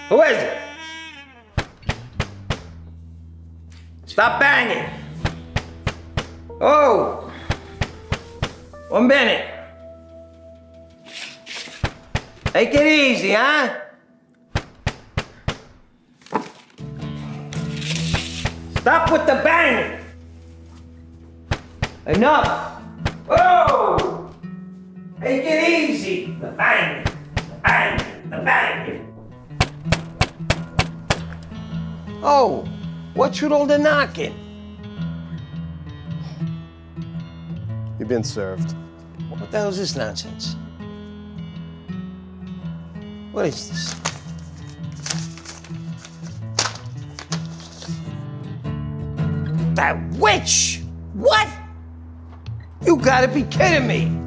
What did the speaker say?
Who is it? Stop banging. Oh. 1 minute. Take it easy, huh? Stop with the banging. Enough. Oh. Take it easy. The banging. The banging. The banging. Oh, what's with all the knocking? You've been served. What the hell is this nonsense? What is this? That witch! What? You gotta be kidding me!